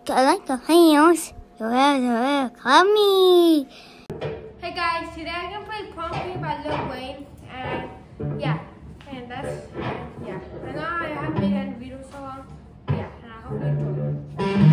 like the videos. Call me. Hey guys, today I'm gonna play Prom Queen by Lil Wayne, and that's I know I haven't made any videos so long. And I hope you enjoy it.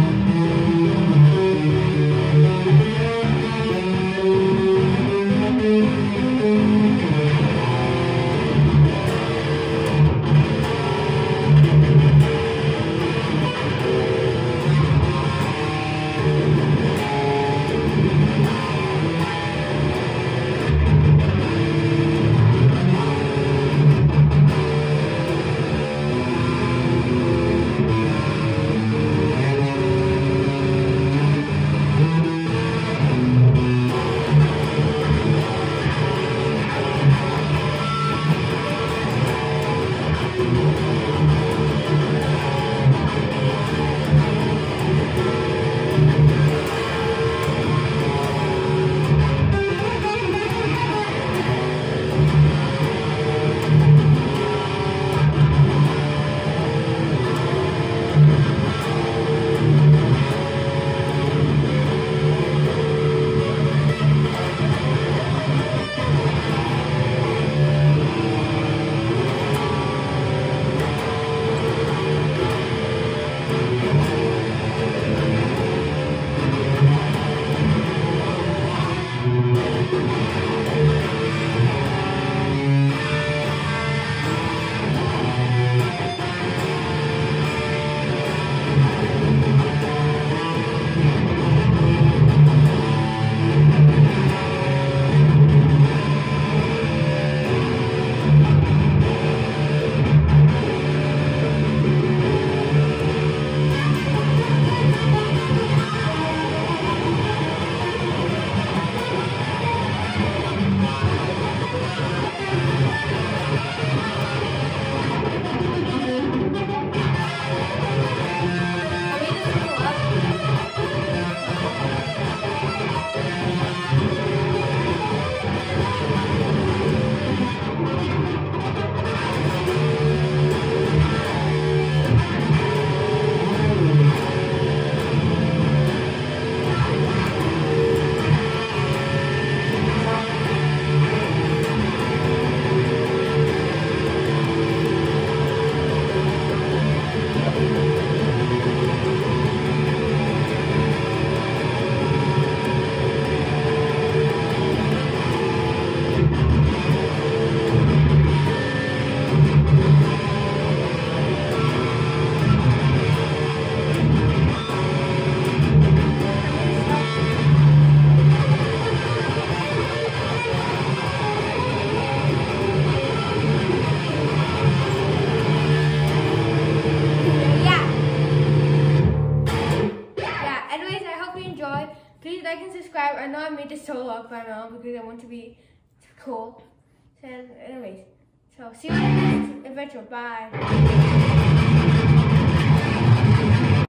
Please like and subscribe. I know I made this so long by now because I want to be cool. So anyways, so see you in the next adventure. Bye.